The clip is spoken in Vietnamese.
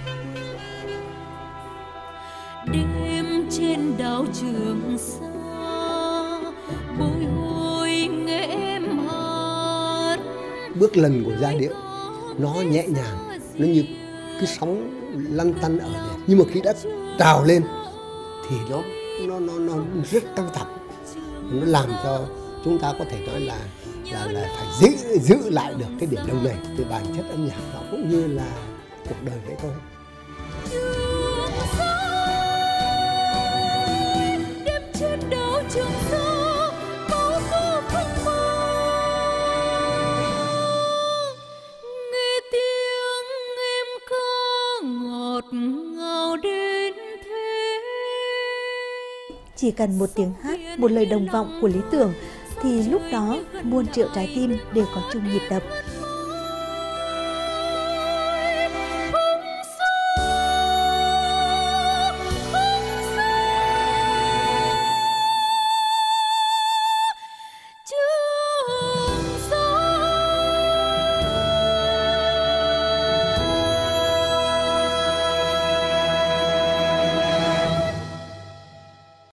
Đêm trên đảo Trường Sa bồi hồi nghe em hát. Bước lần của giai điệu nó nhẹ nhàng, nó như cái sóng lăn tăn ở đây, nhưng mà khi đã trào lên thì nó rất căng thẳng, nó làm cho chúng ta có thể nói là phải giữ lại được cái điểm đông này. Từ bản chất âm nhạc nó cũng như là cuộc đời vậy thôi. Đêm trên đảo Trường Sa bao cô phăng mơ, nghe tiếng em ca ngọt ngào đến thế. Chỉ cần một tiếng hát, một lời đồng vọng của lý tưởng thì lúc đó muôn triệu trái tim đều có chung nhịp đập.